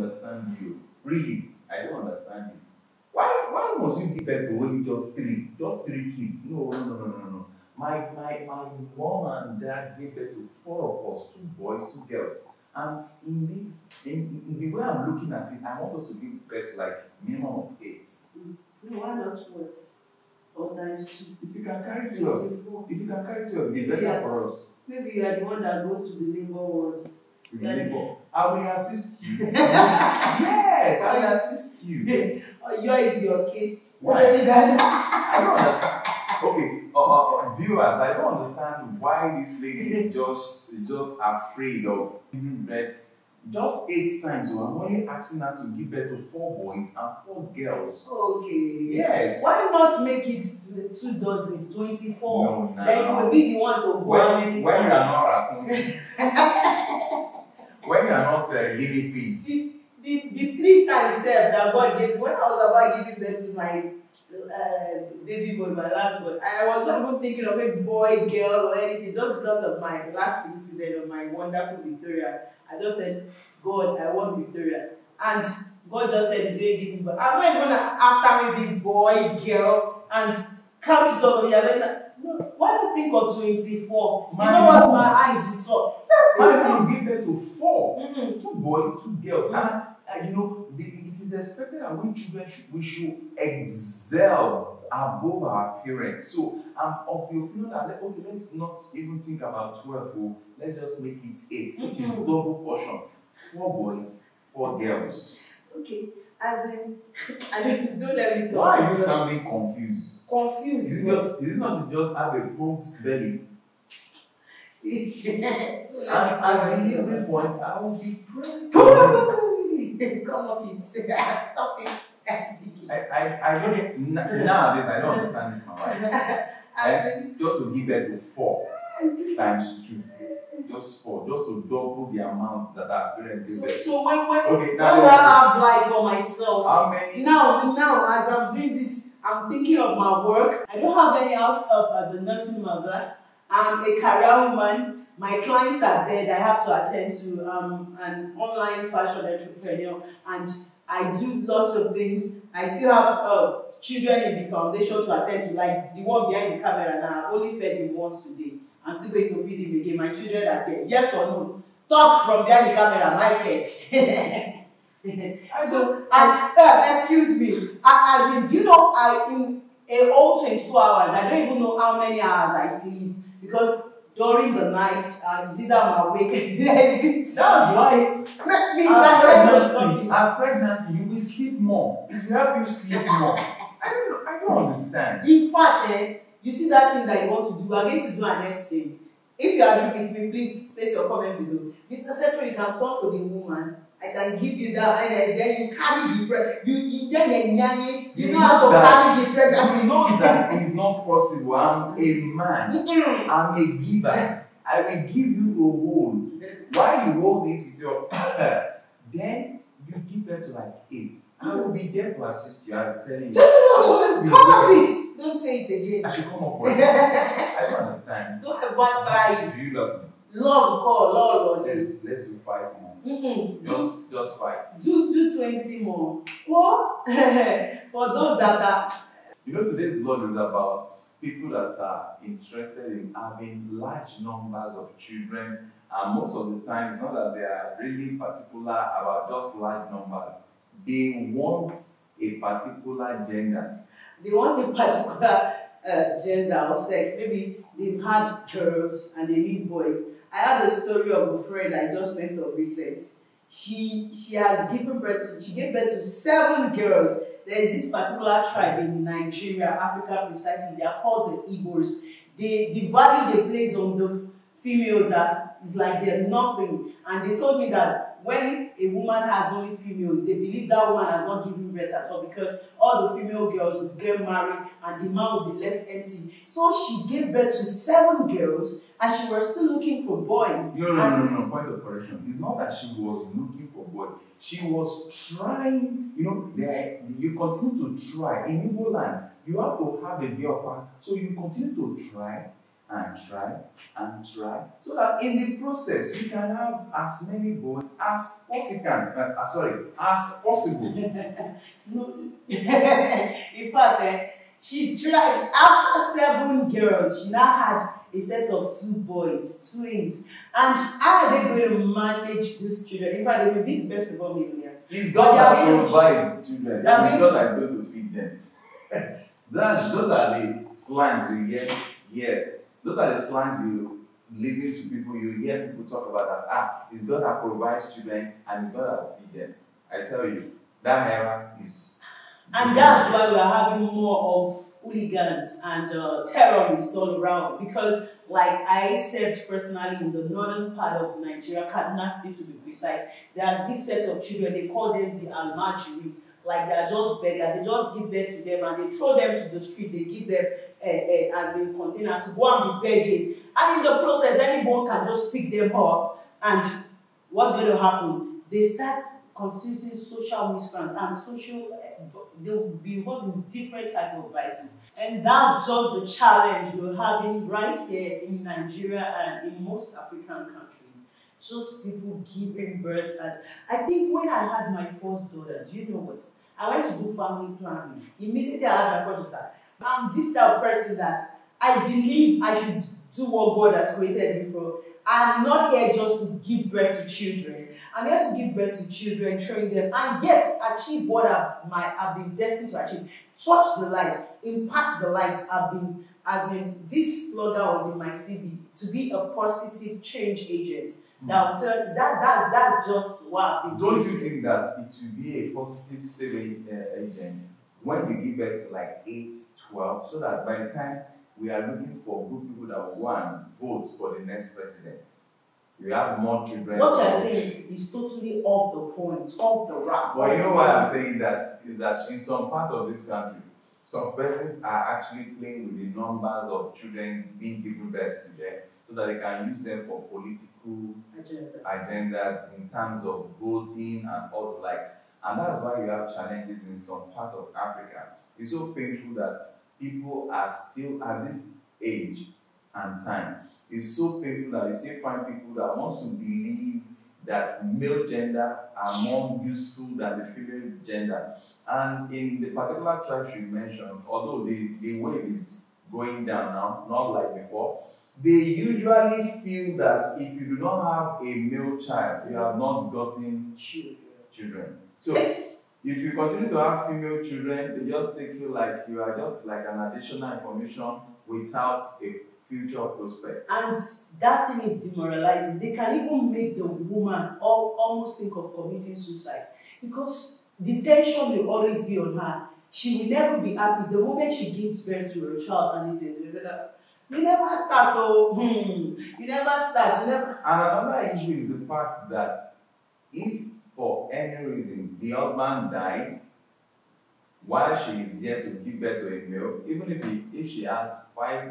understand you. Really, I don't understand you. Why must you give birth to only just three? Just three kids? No, no, no, no, no, no. My mom and dad gave birth to four of us, two boys, two girls. And in the way I'm looking at it, I want us to give birth to like minimum of 8. No, why not 12? Or times 2? If you can carry 12, if you can carry 12, it's better for us. Maybe you are the one that goes to the labor ward. I will assist you. Yes, I will assist you. Yours is your case. Why? I don't understand. Okay, viewers, I don't understand why this lady is just afraid of giving birth. Just 8 times, so I'm only asking her to give birth to 4 boys and 4 girls. Okay. Yes. Why not make it 2 dozens, 24? No, no. Then you will be the one to go. When you are not when you are not guinea pig. The 3 times said that God gave, when I was about giving birth to my baby boy, my last boy, I was not even thinking of a boy, girl, or anything, just because of my last incident of my wonderful Victoria. I just said, God, I want Victoria. And God just said, He's going to give me birth. I'm not even after maybe boy, girl, and count it all of you. No, why don't think of 24? You know what my eyes saw? My mom gave birth to 4, 2 boys, 2 girls. And you know, it is expected that we children we should excel above our parents. So I'm of the opinion that okay, let's not even think about 12. Let's just make it 8, which is double portion. 4 boys, 4 girls. Okay. As in, I mean, don't let me talk. Why are you sounding confused? Confused. Is it not just have a pumped belly? And at this point, I will be praying. Come off it. Stop it. I don't nowadays I don't understand this, my wife. Just to give birth to 4 times 2. Just 4, just to double the amount that our parents give birth. So when I have life for myself, how many? Now as I'm doing this, I'm thinking of my work. I don't have any house help as a nursing mother. I'm a career woman. My clients are dead. I have to attend to an online fashion entrepreneur, and I do lots of things. I still have children in the foundation to attend to, like the one behind the camera now. I've only fed him once today. I'm still going to feed him again. My children are dead. Yes or no? Talk from behind the camera, Michael. Excuse me. As in, do you know, in a whole 24 hours, I don't even know how many hours I sleep, because during the night, it's either I'm awake. That's why. Our pregnancy, you will sleep more. It will help you sleep more. I don't understand. In fact, you see that thing that you want to do, we are going to do our next thing. If you are doing with me, please place your comment below. Mr. Setro, you can talk to the woman. I can give you that, and then you carry the pregnancy. You know how to carry the pregnancy. You know that is not possible. I'm a man. I'm a giver. I will give you a hold. Why you hold it with your then you give birth to like 8. I will be there to assist you. I'm telling you. No, come off it. Don't say it again. I should come up with it. I don't understand. Don't have one try. Do you love me? Love, call, Lord. Let's do 5 more. Just 5. Do 20 more. What? For those that are. You know, today's vlog is about people that are interested in having large numbers of children, and most of the time it's not that they are really particular about just large numbers. They want a particular gender. They want a particular gender or sex. Maybe they've had girls and they need boys. I had a story of a friend I just met of recent. She has given birth to, she gave birth to 7 girls. There is this particular tribe in Nigeria, Africa precisely, they are called the Igbos. The value they place on the females is like they're nothing. And they told me that when a woman has only females, they believe that woman has not given birth at all, because all the female girls would get married and the man would be left empty. So she gave birth to 7 girls and she was still looking for boys. No. Point of correction. It's not that she was looking for boys. She was trying, you know, you continue to try. In Igbo land, you have to have a girl part. So you continue to try and try and try, so that in the process you can have as many boys as as possible. No. In fact, she tried after 7 girls. She now had a set of 2 boys, twins. And how are they going to manage these children? In fact, they will be the best of all millionaires. It's God that provides children. It's God that is going to feed them. Those are the slangs you hear. Those are the slangs you listen to people. You hear people talk about that. It's God that provides children and it's God that will feed them. I tell you, that era is. And that's why we are having more of hooligans and terrorists all around. Because, like I said personally, in the northern part of Nigeria, Kaduna State to be precise, there's this set of children, they call them the almajiris. Like they are just beggars, they just give birth to them and they throw them to the street, they give them as in containers to go and be begging. And in the process, anyone can just pick them up. And what's going to happen? They start constituting social miscreants and social, they will be involved in different types of vices. And that's just the challenge we're having right here in Nigeria and in most African countries. Just people giving birth. And I think when I had my first daughter, do you know what? I went to do family planning. Immediately I had my first daughter. I'm this type of person that I believe I should do what God has created me for. I'm not here just to give birth to children. I'm here to give birth to children, train them, and yet achieve what I've been destined to achieve. Touch the lives, impact the lives. I've been, as in this slogan was in my CV, to be a positive change agent. That's just what I've been doing. Don't you think that it should be a positive saving agent when you give birth to like 8, 12, so that by the time we are looking for good people that will go and vote for the next president, you have more children. What you're saying is totally off the point, off the rack. But you know why I'm saying that is that in some part of this country, some persons are actually playing with the numbers of children being given birth to them, so that they can use them for political agendas in terms of voting and all the likes. And that's why you have challenges in some part of Africa. It's so painful that people are still at this age and time. It's so painful that you still find people that want to believe that male gender are more useful than the female gender. And in the particular tribes you mentioned, although the wave is going down now, not like before, they usually feel that if you do not have a male child, you have not gotten children. So if you continue to have female children, they just take you like you are just like an additional information without a future prospect. And that thing is demoralizing. They can even make the woman almost think of committing suicide, because the tension will always be on her. She will never be happy. The moment she gives birth to her child and they say that, you never start, you never start, you never. And another issue is the fact that if for any reason the husband died while she is yet to give birth to a male, even if she has 5,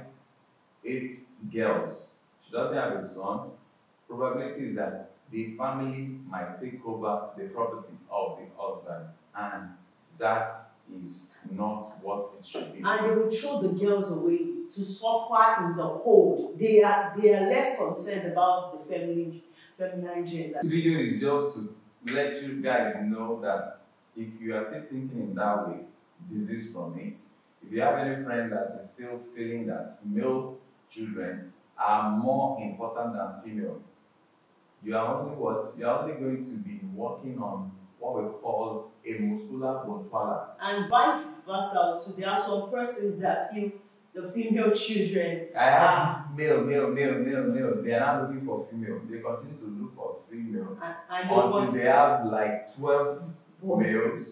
8 girls, she doesn't have a son, probability is that the family might take over the property of the husband, and that is not what it should be. And they will throw the girls away to suffer in the cold. They are less concerned about the feminine gender. This video is just to let you guys know that if you are still thinking in that way, desist from it. If you have any friend that is still feeling that male children are more important than female, you are only what? You are only going to be working on what we call a muscular bontwala. And vice versa. So there are some persons that feel the female children I have male. They are not looking for female. They continue to look for female until they have like 12 males.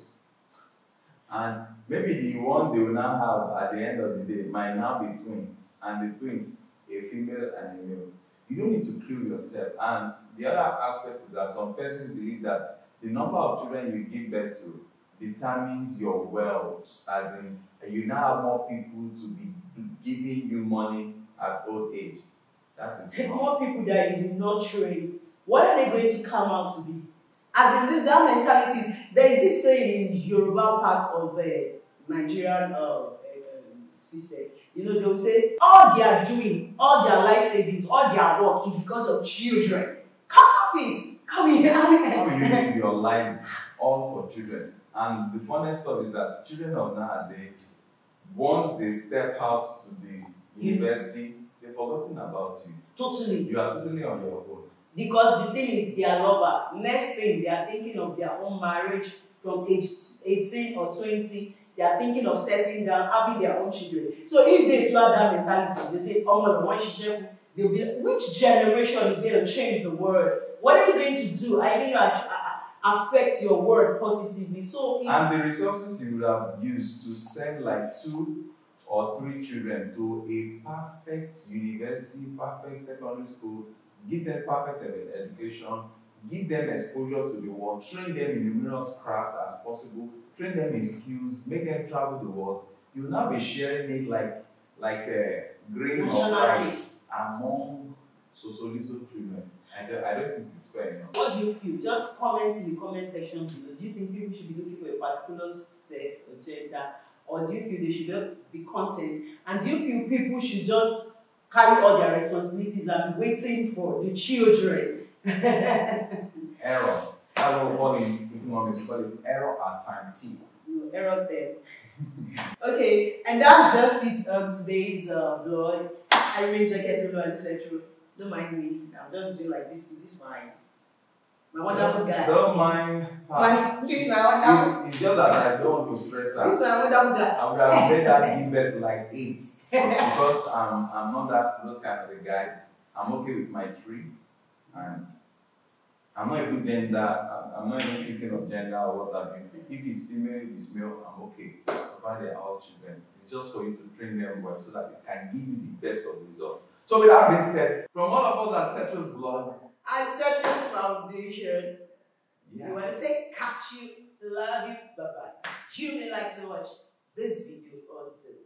And maybe the one they will now have at the end of the day might now be twins. And the twins, a female and a male. You don't need to kill yourself. And the other aspect is that some persons believe that the number of children you give birth to determines your wealth. As in, you now have more people to be giving you money at old age. That is more people that you did not train. What are they going to come out to be? As in that mentality, there is this saying in Yoruba part of the Nigerian system. You know, they'll say all they are doing, all their life savings, all their work is because of children. Come off it. How will you live your life all for children? And the funniest stuff is that children of nowadays, once they step out to the university, they've forgotten about you. Totally. You are totally on your own. Because the thing is, their lover. Next thing, they are thinking of their own marriage from age 18 or 20. They are thinking of settling down, having their own children. So if they too have that mentality, they say, oh my God, they'll be like, which generation is going to change the world? What are you going to do? Are you going to affect your world positively? So it's, and the resources you would have used to send like 2 or 3 children to a perfect university, perfect secondary school, give them perfect education, give them exposure to the world, train them in numerous crafts as possible, train them in skills, make them travel the world. You'll now be sharing it like a grain of rice among so-so-little children. I don't think it's fair enough. What do you feel? Just comment in the comment section below. Do you think people should be looking for a particular sex or gender? Or do you feel they should be content? And do you feel people should just carry all their responsibilities and be waiting for the children? Error. That's what we call in economics. We call it error at time T. Error there. Okay, and that's just it on today's vlog. I remain Jacketolo and Setro. Don't mind me. I'm just doing like this to this my wonderful guy. Don't mind. This is my wonderful. It's just that I don't want to stress her. This is my wonderful guy. I would have made her give birth to like 8. Because I'm not those kind of a guy. I'm okay with my 3. And I'm not even gender. I'm not even thinking of gender or what have you. If it's female, if it's male, I'm okay. So far they're all children. It's just for you to train them well so that they can give you the best of results. So with that being said, from all of us at setrosvlog and Setros Foundation, we want to say catch you, love you, bye bye. You may like to watch this video or this.